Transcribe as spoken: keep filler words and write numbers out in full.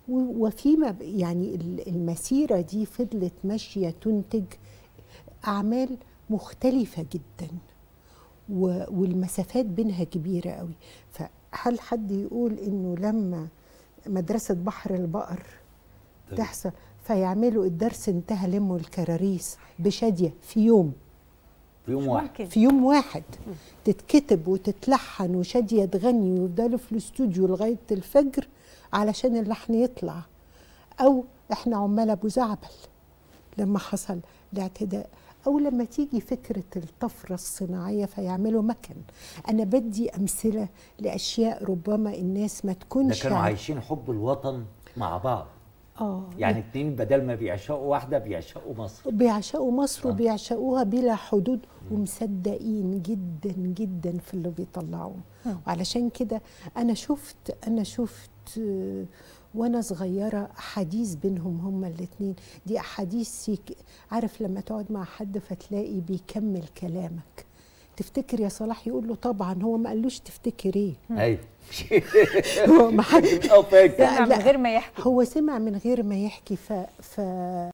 وفيما يعني المسيرة دي فضلت ماشية تنتج أعمال مختلفة جدا والمسافات بينها كبيرة قوي. فهل حد يقول إنه لما مدرسة بحر البقر طيب. تحصل فيعملوا الدرس انتهى لموا الكراريس بشادية في يوم في يوم واحد في يوم واحد تتكتب وتتلحن وشادية تغني ويفضلوا في الاستوديو لغاية الفجر علشان اللحن يطلع؟ أو إحنا عمال أبو زعبل لما حصل الاعتداء، أو لما تيجي فكرة الطفرة الصناعية فيعملوا مكن. أنا بدي أمثلة لأشياء ربما الناس ما تكونش ده كانوا عايشين حب الوطن مع بعض. آه يعني اتنين بدل ما بيعشقوا واحدة بيعشقوا مصر بيعشقوا مصر آه. وبيعشقوها بلا حدود ومصدقين جدا جدا في اللي بيطلعوه. وعلشان كده أنا شفت أنا شفت وانا صغيره احاديث بينهم هما الاثنين. دي احاديث عارف لما تقعد مع حد فتلاقي بيكمل كلامك، تفتكر يا صلاح يقول له طبعا، هو ما قالوش تفتكر ايه. ايوه هو ما حد سمع من غير ما يحكي، هو سمع من غير ما يحكي. ف, ف...